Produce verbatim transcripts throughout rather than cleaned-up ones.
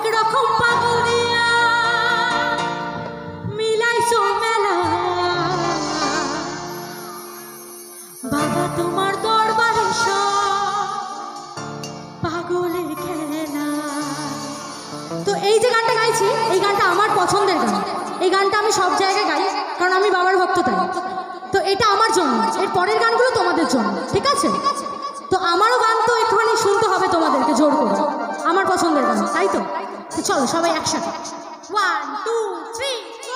হরেক রকম পাগল দিয়া মিলাইছো মেলা বাবা তোমার দরবারে সব পাগলের খেলা। তো এই যে গানটা গাইছি এই গানটা আমার পছন্দের গান। এই গানটা আমি সব জায়গায় গাই কারণ আমি বাবার ভক্ত তাই। তো এটা আমার জন্য, এর পরের গানগুলো তোমাদের জন্য, ঠিক আছে? তো আমারও গান তো একটুখানি শুনতে হবে তোমাদেরকে জোর করে, আমার পছন্দের গান, তাই তো? চলো সবাই একসাথে, ওয়ান টু থ্রি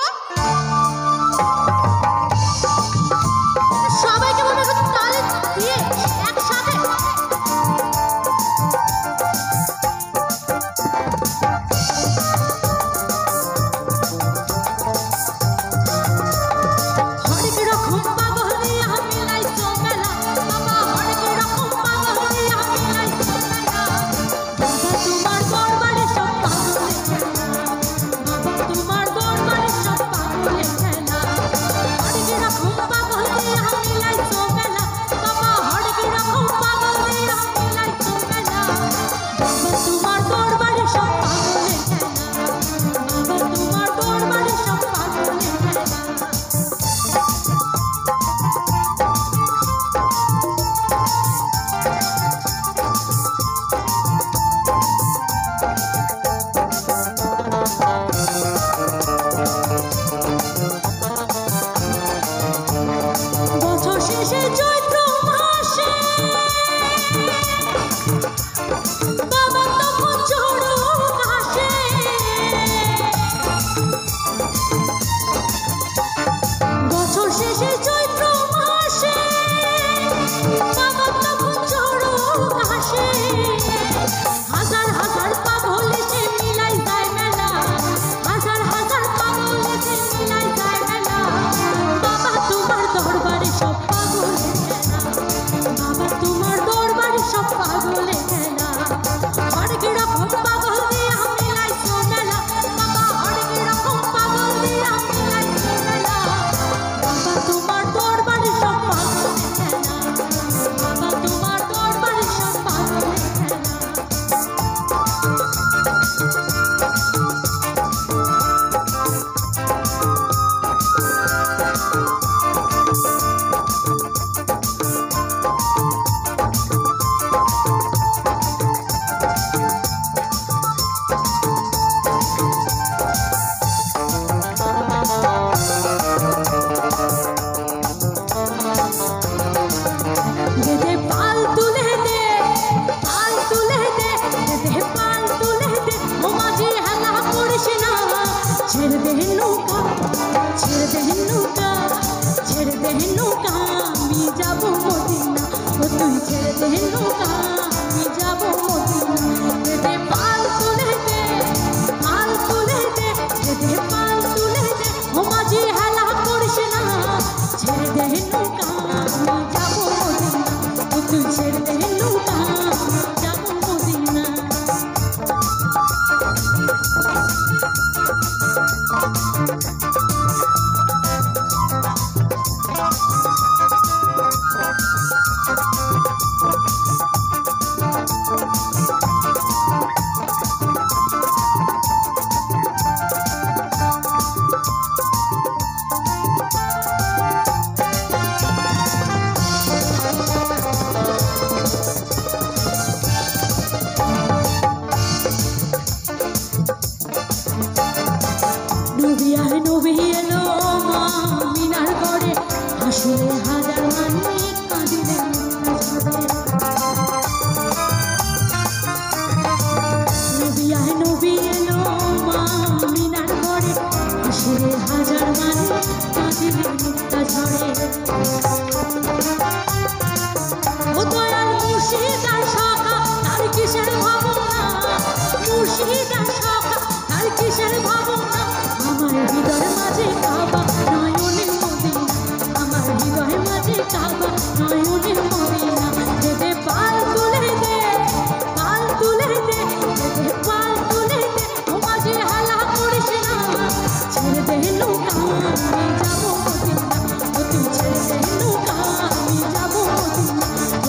সবাইকে বলবো একটু তালে দিয়ে একসাথে।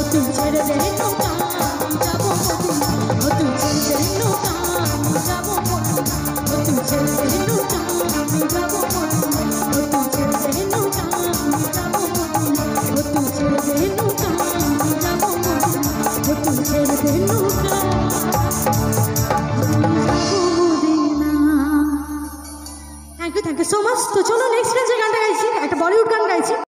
Jabo ছেড়ে দে নৌকা আমি যাবো মদিনা ও তুই ছেড়ে দে নৌকা আমি যাবো মদিনা ও তুই ছেড়ে দে নৌকা আমি যাবো মদিনা ও তুই ছেড়ে দে নৌকা thank you thank you so much. তো চলো নেক্সট যে গানটা গাইছি একটা বলিউড গান গাইছি।